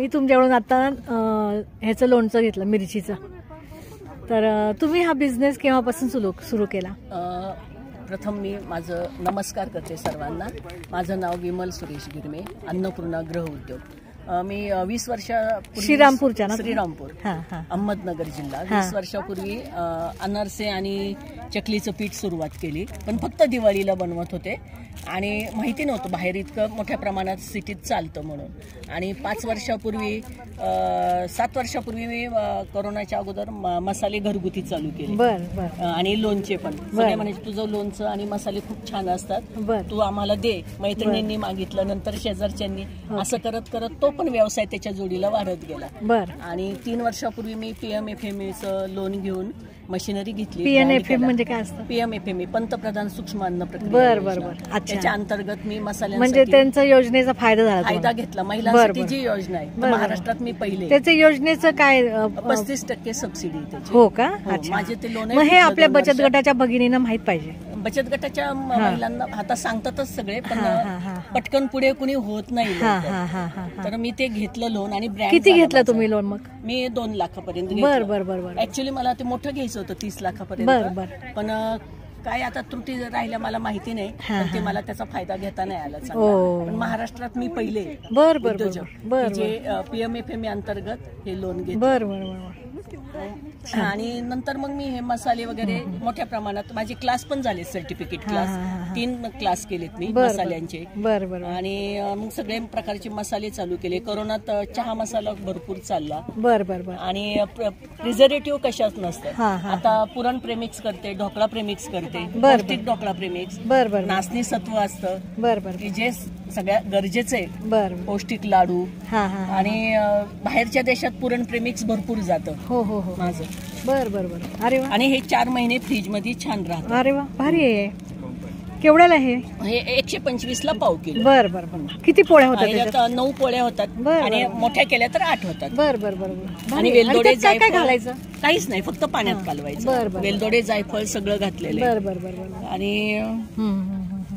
मी तुमच्याकडून आता ह्याचं लोणचं घेतलं मिरचीचं. तर तुम्ही हा बिझनेस केव्हापासून सुरू केला? प्रथम मी माझं नमस्कार करते सर्वांना. माझं नाव विमल सुरेश गिरमे, अन्नपूर्णा गृह उद्योग. मी 20 वर्षापूर्वी श्रीरामपूरच्या ना? श्रीरामपूर, अहमदनगर जिल्हा. 20 वर्षापूर्वी अनारसे आणि चकलीचं पीठ सुरुवात केली, पण फक्त दिवाळीला बनवत होते आणि माहिती नव्हतं बाहेर इतकं मोठ्या प्रमाणात सिटीत चालतं म्हणून. आणि 7 वर्षापूर्वी मी कोरोनाच्या अगोदर मसाले घरगुती चालू केले आणि लोणचे पण. सगळे म्हणजे तुझं लोणचं आणि मसाले खूप छान असतात, तू आम्हाला दे. मैत्रिणींनी मागितलं, नंतर शेजारच्यांनी, असं करत करत तो पण व्यवसाय त्याच्या जोडीला वाढत गेला. आणि 3 वर्षापूर्वी मी PMFMEचं लोन घेऊन मशिनरी घेतली. PMFME म्हणजे काय असतं? PMFME पंतप्रधान सूक्ष्म अन्न प्रक्रिया. त्याच्या अंतर्गत मी मसाल्या म्हणजे त्यांच्या योजनेचा फायदा घेतला. महिलांसाठी जी योजना आहे महाराष्ट्रात मी पहिले. त्याच्या योजनेचं काय? 35% सबसिडी त्याची. हो का? माझे ते लोन हे आपल्या बचत गटाच्या भगिनींना माहित पाहिजे. बचत गटाच्या महिलांना आता सांगतातच सगळे, पण पटकन पुढे कुणी होत नाही. तर मी ते घेतलं लोन. आणि ब्रँड किती घेतलं तुम्ही लोन? मग मी 2 लाखापर्यंत. बरं. ऍक्च्युली मला ते मोठं घ्यायचं होतं 30 लाखापर्यंत, पण काय आता त्रुटी राहिल्या मला माहिती नाही, पण ते मला त्याचा फायदा घेता नाही आला चांगला. पण महाराष्ट्रात मी पहिले जे PMFME अंतर्गत हे लोन घेतलं. आणि नंतर मग मी हे मसाले वगैरे मोठ्या प्रमाणात, माझे क्लास पण झाले, सर्टिफिकेट क्लास 3 क्लास केलेत मी मसाल्यांचे. आणि मग सगळे प्रकारचे मसाले चालू केले. कोरोनात चहा मसाला भरपूर चालला. आणि प्रिझर्वेटिव्ह कशाच नसतं. आता पुरण प्रेमिक्स करते, ढोकळा प्रेमिक्स करते, पौष्टिक ढोकळा प्रेमिक्स, नाचणी सत्व असतं की जे सगळ्या गरजेचं आहे. पौष्टिक लाडू. आणि बाहेरच्या देशात पुरण प्रेमिक्स भरपूर जातं माझं. अरे वा. आणि हे 4 महिने फ्रीज मध्ये छान राहतं. अरे वा, भारी आहे. केवढ्याला हे? 125 ला पाव किलो. बरं. किती पोळ्या होतात? 9 पोळ्या होतात आणि मोठ्या केल्या तर 8 होतात. बरं. आणि वेलदोडे काय घालायचं? काहीच नाही, फक्त पाण्यात कालवायचं. वेलदोडे जायफळ सगळं घातलेलं. आणि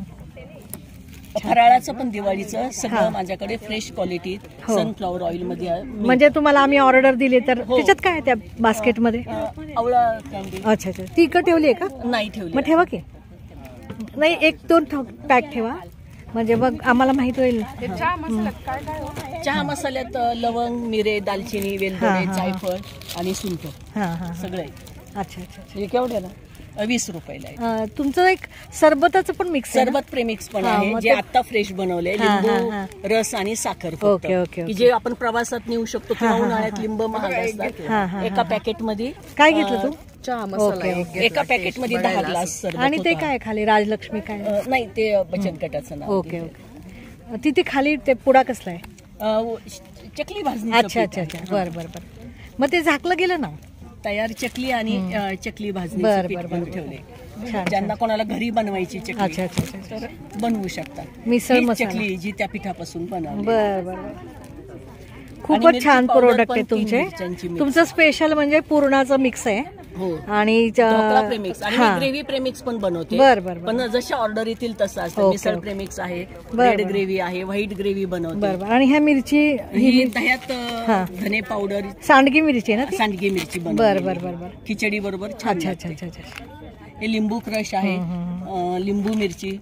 फराळाचं पण दिवाळीचं सगळं माझ्याकडे फ्रेश क्वालिटी सनफ्लॉवर ऑइल मध्ये. म्हणजे तुम्हाला आम्ही ऑर्डर दिली तर त्याच्यात काय त्या बास्केटमध्ये? आवळा कॅन्डी. अच्छा. ती इकडे ठेवली आहे का? नाही ठेवली. मग ठेवा की. नाही, 1-2 पॅक ठेवा, म्हणजे मग आम्हाला माहित होईल. चहा मसाल्यात लवंग, मिरे, दालचिनी, वेलदोडे, जायफळ आणि सुंठ सगळे. अच्छा. हे केवढ्याला? 20 रुपयाला आहे. तुमचं एक सरबताचं पण मिक्स, सरबत प्रेमिक्स पण आहे, जे आता फ्रेश बनवले. लिंबू रस आणि साखर, की जे आपण प्रवासात नेऊ शकतो किंवा उन्हाळ्यात लिंब महाग असतात. एका पॅकेट मध्ये काय घेतलं तू? चहा मसाला. एका पॅकेट मध्ये 10 ग्लास सरबत. आणि ते काय खाली राजलक्ष्मी काय? नाही, ते बचत गटाचं नाव. ओके. तिथे खाली ते पुडा कसला आहे? चकली भाजणी. अच्छा. बरं. मग ते झाकलं गेलं ना? तयार चकली आणि चकली भाजणी ठेवले. ज्यांना कोणाला घरी बनवायची चकली तर बनवू शकतात. मिसळ चकली जी त्या पिठापासून बनवली. बरं. खूपच छान प्रोडक्ट आहे तुमचे. तुमचं स्पेशल म्हणजे पुरणाचं मिक्स आहे. आणि प्रेमिक्स आणि ग्रेव्ही प्रेमिक्स पण बनवते. पण जशा ऑर्डर येतील तसं असतं. मिसळ प्रेमिक्स आहे, रेड ग्रेव्ही आहे, व्हाईट ग्रेव्ही बनवते. आणि ह्या मिरची ही दह्यात धने पावडर, सांडगी मिरची ना? सांडगी मिरची बरं. खिचडी बरोबर छान. हे लिंबू क्रश आहे, लिंबू मिरची.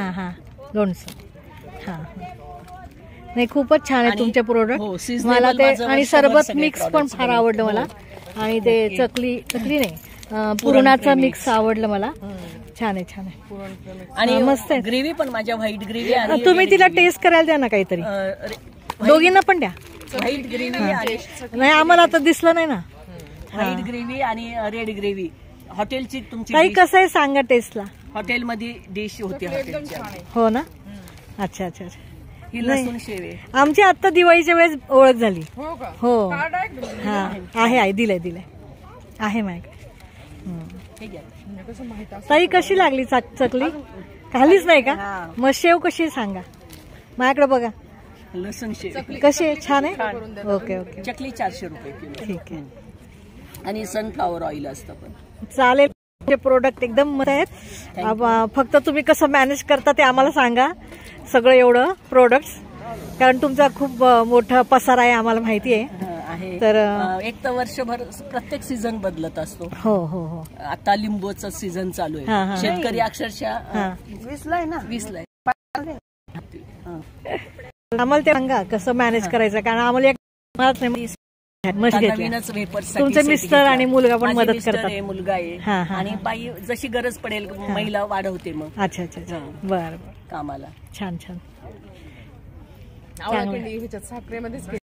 लोणचं. नाही, खूपच छान आहे तुमचे प्रोडक्ट. मला ते आणि सरबत मिक्स पण फार आवडलं मला. आणि ते चकली नाही, पुरणाचं मिक्स आवडलं मला. छान आहे. आणि मस्त आहे. ग्रेव्ही पण माझ्या व्हाईट ग्रेव्ही. तुम्ही तिला टेस्ट करायला द्या ना काहीतरी, दोघींना पण द्या. व्हाईट ग्रेव्ही नाही, आम्हाला आता दिसलं नाही ना. व्हाईट ग्रेव्ही आणि रेड ग्रेव्ही हॉटेलची तुमची काही कसं आहे सांगा टेस्टला. हॉटेलमध्ये डिश होती. हो ना? अच्छा. ही लसूण शेवे आमची आता दिवाळीच्या वेळेस ओळख झाली. हो. आहे दिलंय आहे माझ्याकडे. ताई, कशी लागली चकली? खालीच नाही का? मग शेव कशी सांगा माझ्याकडे. बघा लसूण शेव कशी छान आहे. ओके. चकली 400 रुपये किलो. ठीक आहे. आणि सनफ्लॉवर ऑइल असतं पण. चालेल. प्रोडक्ट एकदम मस्त आहेत. फक्त तुम्ही कसं मॅनेज करता ते आम्हाला सांगा. सगळं एवढं प्रोडक्ट्स कारण तुमचा खूप मोठा पसार आहे आम्हाला माहिती आहे. तर एक तर वर्षभर प्रत्येक सीझन बदलत असतो. हो हो हो. आता लिंबूचा सीझन चालू आहे. शेतकरी अक्षरशः 20ला आहे ना, 20ला आहे. आम्हाला ते सांगा कसं मॅनेज करायचं, कारण आम्हाला नवीनच वेपर्स. तुमचे मिस्टर आणि मुलगा पण मदत करतात. मुलगा आहे आणि बाई जशी गरज पडेल महिला वाढवते मग. अच्छा अच्छा अच्छा. बरं कामाला. छान छान. साखरेमध्येच